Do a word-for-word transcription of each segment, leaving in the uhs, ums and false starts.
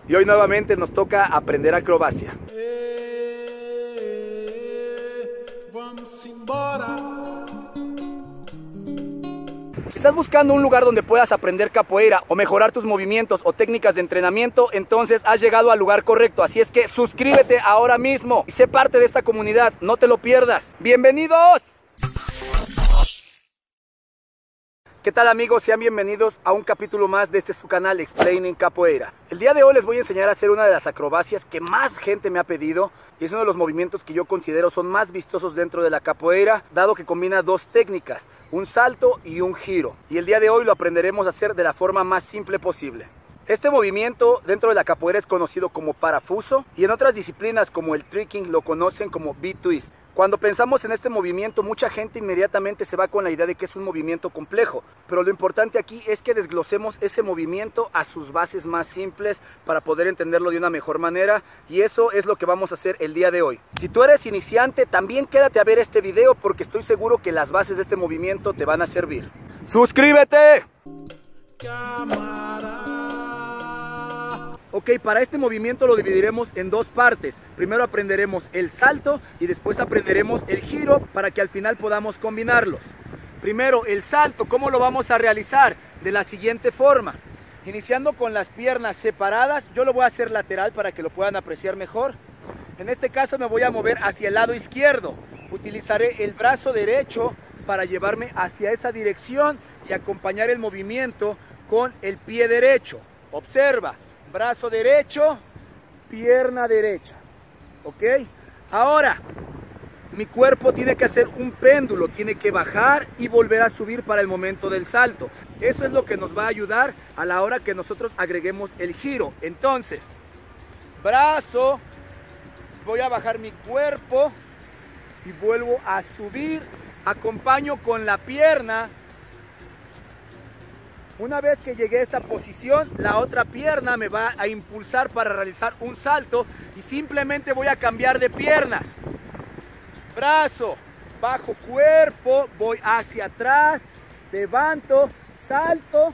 Y hoy nuevamente nos toca aprender acrobacia. Si estás buscando un lugar donde puedas aprender capoeira o mejorar tus movimientos o técnicas de entrenamiento, entonces has llegado al lugar correcto. Así es que suscríbete ahora mismo y sé parte de esta comunidad. No te lo pierdas. ¡Bienvenidos! ¿Qué tal, amigos? Sean bienvenidos a un capítulo más de este su canal Explaining Capoeira. El día de hoy les voy a enseñar a hacer una de las acrobacias que más gente me ha pedido y es uno de los movimientos que yo considero son más vistosos dentro de la capoeira, dado que combina dos técnicas, un salto y un giro. Y el día de hoy lo aprenderemos a hacer de la forma más simple posible. Este movimiento dentro de la capoeira es conocido como parafuso y en otras disciplinas como el tricking lo conocen como B-twist. Cuando pensamos en este movimiento, mucha gente inmediatamente se va con la idea de que es un movimiento complejo, pero lo importante aquí es que desglosemos ese movimiento a sus bases más simples para poder entenderlo de una mejor manera, y eso es lo que vamos a hacer el día de hoy. Si tú eres iniciante, también quédate a ver este video porque estoy seguro que las bases de este movimiento te van a servir. ¡Suscríbete! Ok, para este movimiento lo dividiremos en dos partes. Primero aprenderemos el salto y después aprenderemos el giro para que al final podamos combinarlos. Primero, el salto, ¿cómo lo vamos a realizar? De la siguiente forma. Iniciando con las piernas separadas, yo lo voy a hacer lateral para que lo puedan apreciar mejor. En este caso me voy a mover hacia el lado izquierdo. Utilizaré el brazo derecho para llevarme hacia esa dirección y acompañar el movimiento con el pie derecho. Observa. Brazo derecho, pierna derecha, ¿ok? Ahora, mi cuerpo tiene que hacer un péndulo, tiene que bajar y volver a subir para el momento del salto. Eso es lo que nos va a ayudar a la hora que nosotros agreguemos el giro. Entonces, brazo, voy a bajar mi cuerpo y vuelvo a subir, acompaño con la pierna. Una vez que llegué a esta posición, la otra pierna me va a impulsar para realizar un salto y simplemente voy a cambiar de piernas. Brazo, bajo cuerpo, voy hacia atrás, levanto, salto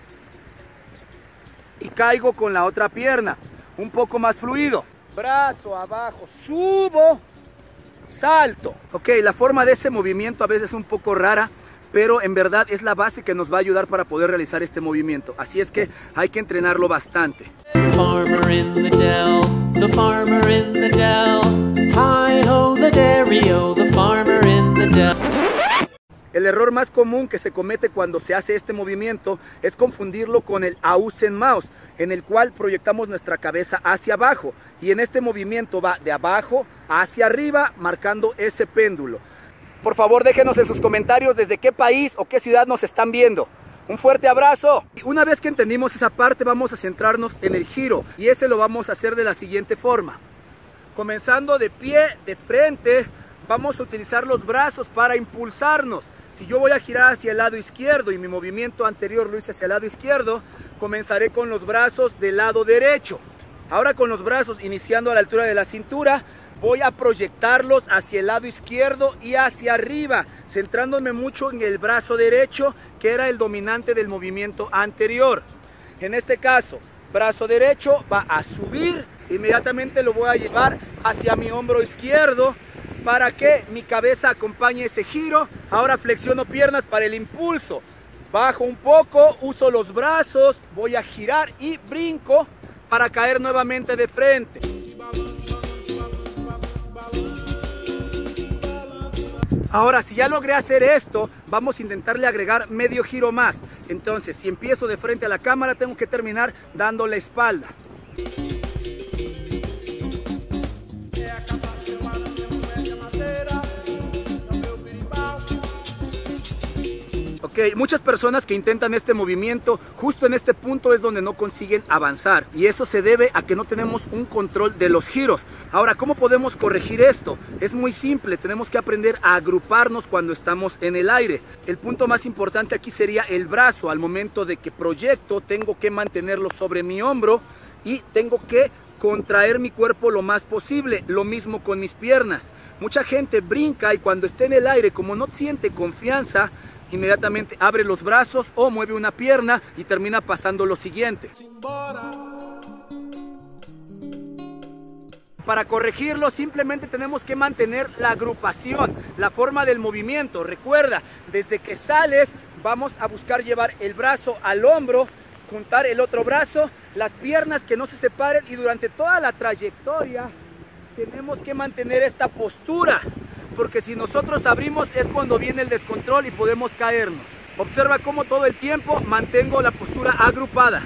y caigo con la otra pierna. Un poco más fluido. Brazo abajo, subo, salto. Ok, la forma de ese movimiento a veces es un poco rara, pero en verdad es la base que nos va a ayudar para poder realizar este movimiento. Así es que hay que entrenarlo bastante. Farmer in the dell, the farmer in the dell. Hi-ho the dairy-o, the farmer in the dell. El error más común que se comete cuando se hace este movimiento es confundirlo con el Außenmaus, en el cual proyectamos nuestra cabeza hacia abajo. Y en este movimiento va de abajo hacia arriba, marcando ese péndulo. Por favor, déjenos en sus comentarios desde qué país o qué ciudad nos están viendo. Un fuerte abrazo. Una vez que entendimos esa parte, vamos a centrarnos en el giro. Y ese lo vamos a hacer de la siguiente forma. Comenzando de pie, de frente, vamos a utilizar los brazos para impulsarnos. Si yo voy a girar hacia el lado izquierdo y mi movimiento anterior lo hice hacia el lado izquierdo, comenzaré con los brazos del lado derecho. Ahora con los brazos iniciando a la altura de la cintura, voy a proyectarlos hacia el lado izquierdo y hacia arriba, centrándome mucho en el brazo derecho, que era el dominante del movimiento anterior. En este caso, brazo derecho va a subir, inmediatamente lo voy a llevar hacia mi hombro izquierdo para que mi cabeza acompañe ese giro. Ahora flexiono piernas para el impulso. Bajo un poco, uso los brazos, voy a girar y brinco para caer nuevamente de frente. Ahora, si ya logré hacer esto, vamos a intentarle agregar medio giro más. Entonces, si empiezo de frente a la cámara, tengo que terminar dando la espalda. Ok, muchas personas que intentan este movimiento, justo en este punto es donde no consiguen avanzar. Y eso se debe a que no tenemos un control de los giros. Ahora, ¿cómo podemos corregir esto? Es muy simple, tenemos que aprender a agruparnos cuando estamos en el aire. El punto más importante aquí sería el brazo. Al momento de que proyecto, tengo que mantenerlo sobre mi hombro y tengo que contraer mi cuerpo lo más posible. Lo mismo con mis piernas. Mucha gente brinca y cuando esté en el aire, como no siente confianza, inmediatamente abre los brazos o mueve una pierna y termina pasando lo siguiente. Para corregirlo simplemente tenemos que mantener la agrupación, la forma del movimiento. Recuerda, desde que sales vamos a buscar llevar el brazo al hombro, juntar el otro brazo, las piernas que no se separen, y durante toda la trayectoria tenemos que mantener esta postura, porque si nosotros abrimos es cuando viene el descontrol y podemos caernos. Observa cómo todo el tiempo mantengo la postura agrupada.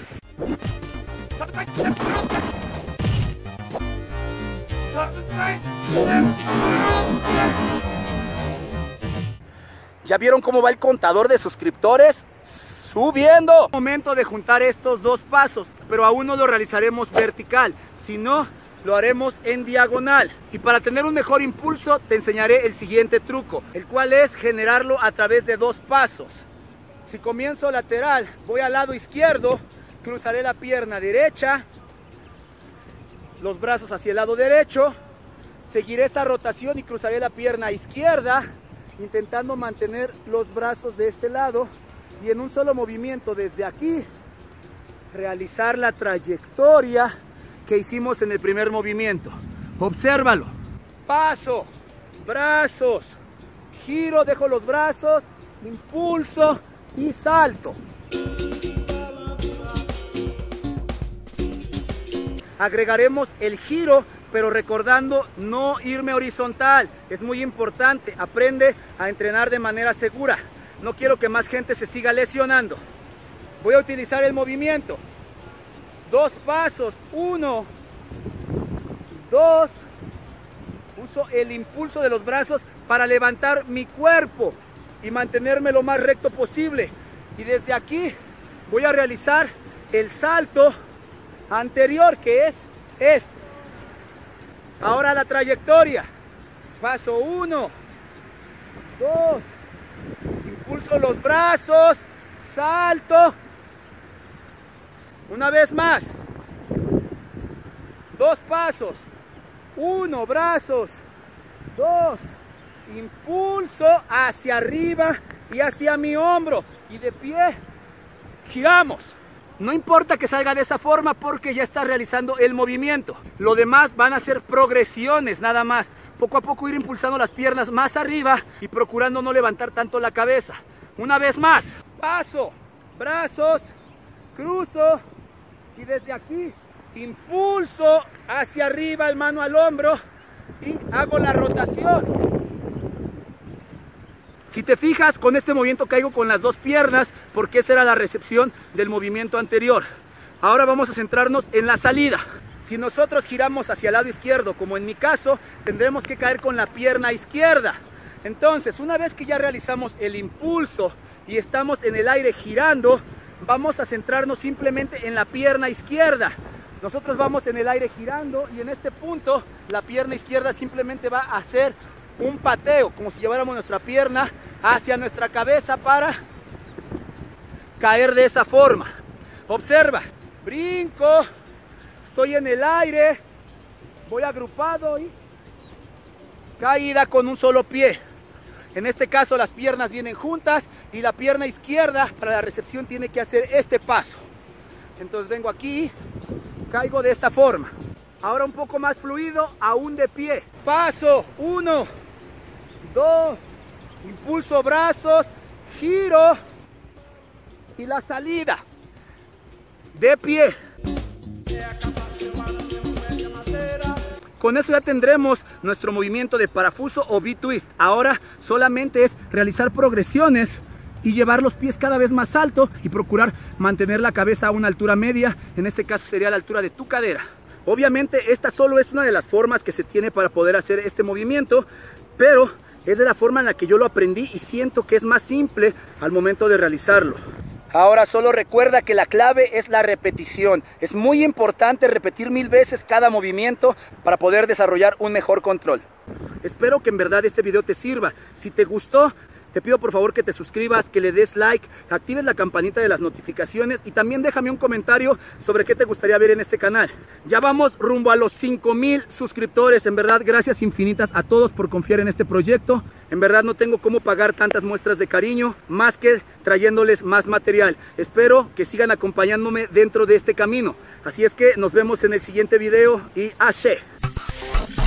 ¿Ya vieron cómo va el contador de suscriptores? Subiendo. Momento de juntar estos dos pasos, pero aún no lo realizaremos vertical, sino lo haremos en diagonal. Y para tener un mejor impulso te enseñaré el siguiente truco, el cual es generarlo a través de dos pasos. Si comienzo lateral, voy al lado izquierdo, cruzaré la pierna derecha, los brazos hacia el lado derecho, seguiré esa rotación y cruzaré la pierna izquierda, intentando mantener los brazos de este lado, y en un solo movimiento desde aquí realizar la trayectoria que hicimos en el primer movimiento. Obsérvalo. Paso, brazos, giro, dejo los brazos, impulso y salto. Agregaremos el giro, pero recordando no irme horizontal. Es muy importante. Aprende a entrenar de manera segura. No quiero que más gente se siga lesionando. Voy a utilizar el movimiento. Dos pasos. Uno, dos. Uso el impulso de los brazos para levantar mi cuerpo y mantenerme lo más recto posible. Y desde aquí voy a realizar el salto anterior, que es este. Ahora la trayectoria. Paso uno, dos, impulso los brazos, salto. Una vez más. Dos pasos. Uno, brazos. Dos, impulso hacia arriba y hacia mi hombro. Y de pie, giramos. No importa que salga de esa forma porque ya está realizando el movimiento. Lo demás van a ser progresiones nada más. Poco a poco ir impulsando las piernas más arriba y procurando no levantar tanto la cabeza. Una vez más. Paso, brazos, cruzo y desde aquí impulso hacia arriba, el mano al hombro y hago la rotación. Si te fijas, con este movimiento caigo con las dos piernas porque esa era la recepción del movimiento anterior. Ahora vamos a centrarnos en la salida. Si nosotros giramos hacia el lado izquierdo, como en mi caso, tendremos que caer con la pierna izquierda. Entonces, una vez que ya realizamos el impulso y estamos en el aire girando, vamos a centrarnos simplemente en la pierna izquierda. Nosotros vamos en el aire girando y en este punto la pierna izquierda simplemente va a hacer un pateo, como si lleváramos nuestra pierna hacia nuestra cabeza para caer de esa forma. Observa, brinco, estoy en el aire, voy agrupado y caída con un solo pie. En este caso las piernas vienen juntas y la pierna izquierda para la recepción tiene que hacer este paso. Entonces vengo aquí, caigo de esta forma. Ahora un poco más fluido, aún de pie. Paso, uno, dos, impulso brazos, giro y la salida. De pie. Con eso ya tendremos nuestro movimiento de parafuso o V-twist. Ahora solamente es realizar progresiones y llevar los pies cada vez más alto y procurar mantener la cabeza a una altura media. En este caso sería la altura de tu cadera. Obviamente esta solo es una de las formas que se tiene para poder hacer este movimiento, pero es de la forma en la que yo lo aprendí y siento que es más simple al momento de realizarlo. Ahora solo recuerda que la clave es la repetición. Es muy importante repetir mil veces cada movimiento para poder desarrollar un mejor control. Espero que en verdad este video te sirva. Si te gustó, te pido por favor que te suscribas, que le des like, actives la campanita de las notificaciones y también déjame un comentario sobre qué te gustaría ver en este canal. Ya vamos rumbo a los cinco mil suscriptores. En verdad, gracias infinitas a todos por confiar en este proyecto. En verdad no tengo cómo pagar tantas muestras de cariño más que trayéndoles más material. Espero que sigan acompañándome dentro de este camino. Así es que nos vemos en el siguiente video y ¡Ashe! Adiós.